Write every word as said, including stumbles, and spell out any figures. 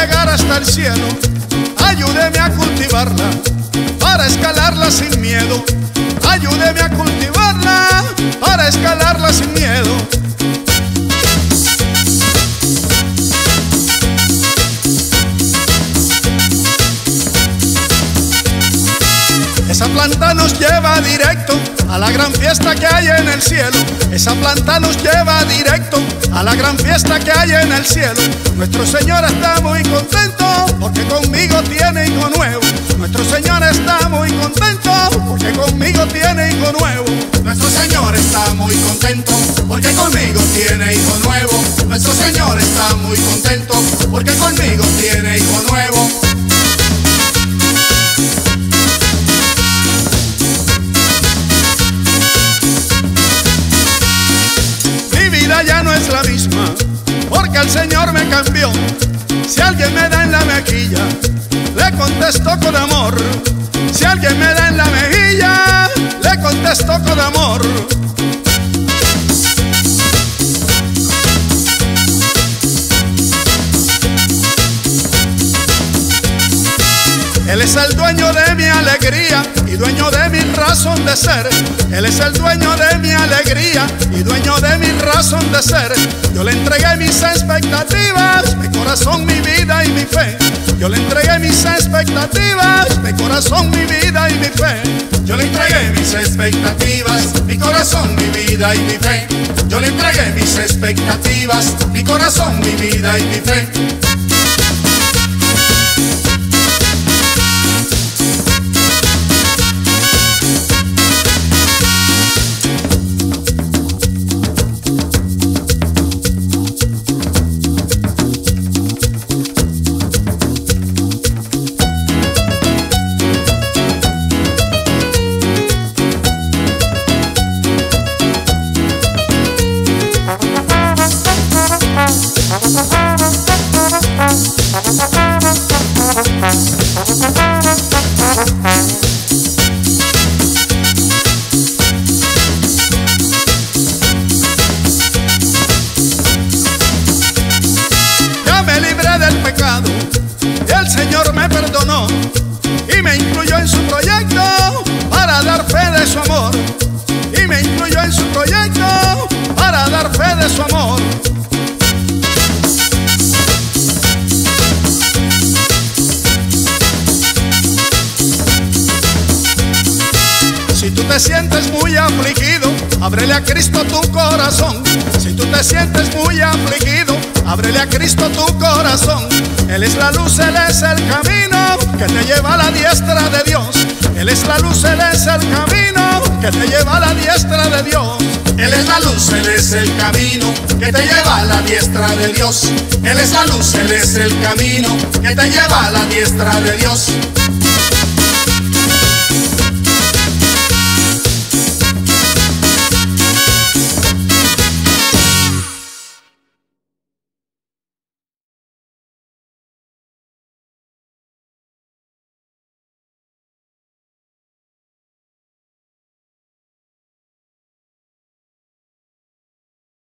llegar hasta el cielo. Ayúdeme a cultivarla para escalarla sin miedo. Ayúdeme a cultivarla para escalarla sin miedo. Esa planta nos lleva directo a la gran fiesta que hay en el cielo. Esa planta nos lleva directo a la gran fiesta que hay en el cielo. Nuestro Señor está muy contento porque conmigo tiene hijo nuevo. Nuestro Señor está muy contento porque conmigo tiene hijo nuevo. Nuestro Señor está muy contento porque conmigo tiene hijo nuevo. Nuestro Señor está muy contento porque conmigo tiene hijo nuevo. Ya no es la misma porque el Señor me cambió. Si alguien me da en la mejilla, le contesto con amor. Si alguien me da en la mejilla, le contesto con amor. Él es el dueño de mi alegría y dueño de mi razón de ser. Él es el dueño de mi alegría y dueño de mi razón de ser. Yo le entregué mis expectativas, mi corazón, mi vida y mi fe. Yo le entregué mis expectativas, mi corazón, mi vida y mi fe. Yo le entregué mis expectativas, mi corazón, mi vida y mi fe. Yo le entregué mis expectativas, mi corazón, mi vida y mi fe. Ya me libré del pecado y el Señor me perdonó y me incluyó en su proyecto para dar fe de su amor. Y me incluyó en su proyecto para dar fe de su amor. Si tú te sientes muy afligido, ábrele a Cristo tu corazón. Si tú te sientes muy afligido, ábrele a Cristo tu corazón. Él es la luz, Él es el camino que te lleva a la diestra de Dios. Él es la luz, Él es el camino que te lleva a la diestra de Dios. Él es la luz, Él es el camino que te lleva a la diestra de Dios. Él es la luz, Él es el camino que te lleva a la diestra de Dios.